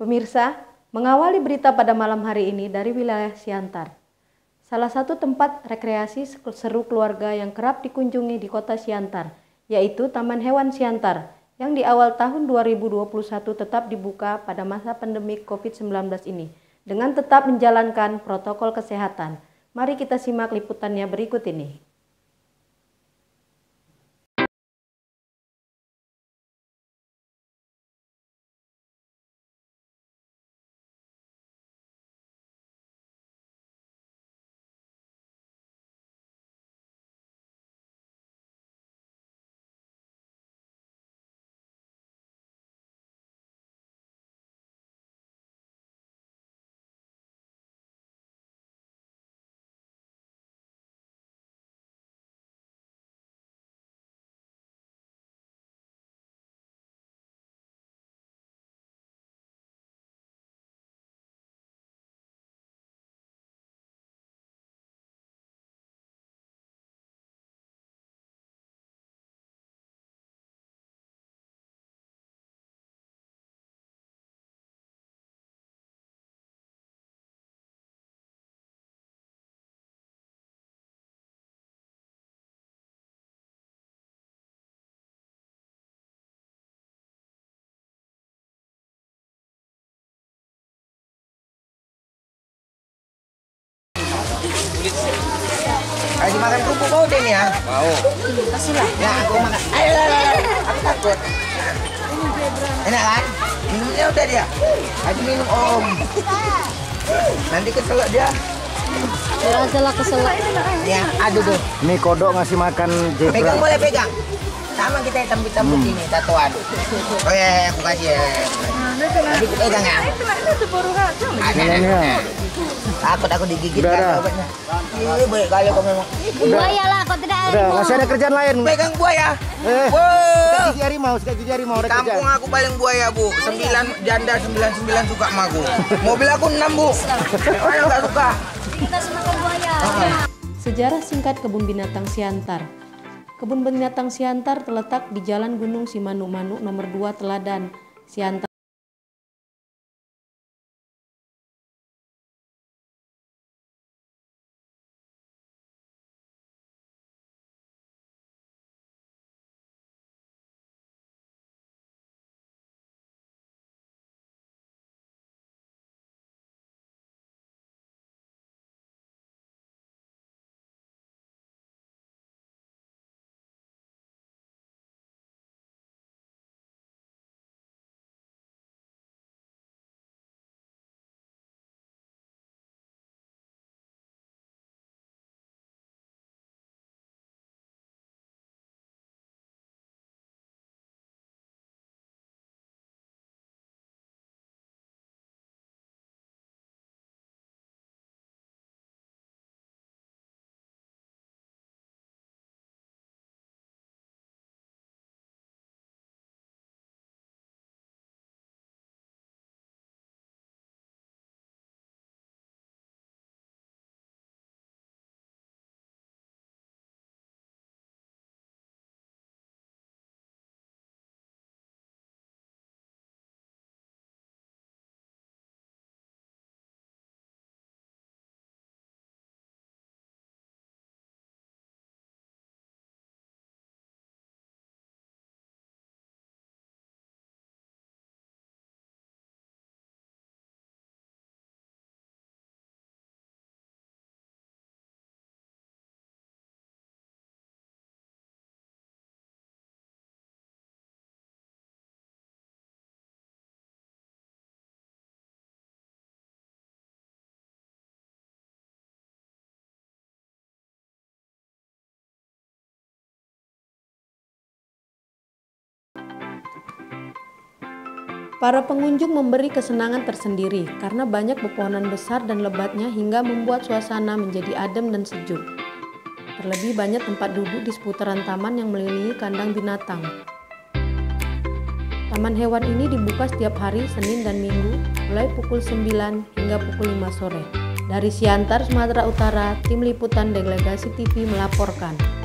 Pemirsa, mengawali berita pada malam hari ini dari wilayah Siantar. Salah satu tempat rekreasi seru keluarga yang kerap dikunjungi di kota Siantar, yaitu Taman Hewan Siantar, yang di awal tahun 2021 tetap dibuka pada masa pandemi COVID-19 ini, dengan tetap menjalankan protokol kesehatan. Mari kita simak liputannya berikut ini. Kasih makan kerupuk mau deh nih ya? Mau. Kasihlah. Ya aku makan. Ayo, aku takut. Enak kan? Minumnya udah dia. Kasih minum om. Nanti keselak dia. Biar aja lah keselak. Ya, aduh tuh. Ini kodok ngasih makan zebra. Pegang boleh pegang. Sama kita hitam-hitam ini tatoan. Oh ya, aku kasih ya. Tapi pegang ya. Aku digigit kan obatnya. Ih, baik kali kau memang. Buaya lah, kau tidak Udah, masih ada kerjaan lain. Pegang buaya. Sikat gigi harimau, sikat gigi harimau. Ada Kampung kerjaan. aku paling buaya, Bu. 9 janda 99 suka sama aku. Mobil aku 6, Bu. Mana nggak suka? kita semakan buaya. Sejarah singkat Kebun Binatang Siantar. Kebun Binatang Siantar terletak di Jalan Gunung Simanuk-Manuk nomor 2 Teladan, Siantar. Para pengunjung memberi kesenangan tersendiri karena banyak pepohonan besar dan lebatnya hingga membuat suasana menjadi adem dan sejuk. Terlebih banyak tempat duduk di seputaran taman yang mengelilingi kandang binatang. Taman hewan ini dibuka setiap hari Senin dan Minggu mulai pukul 9 hingga pukul 5 sore. Dari Siantar, Sumatera Utara, Tim Liputan Delegasi TV melaporkan.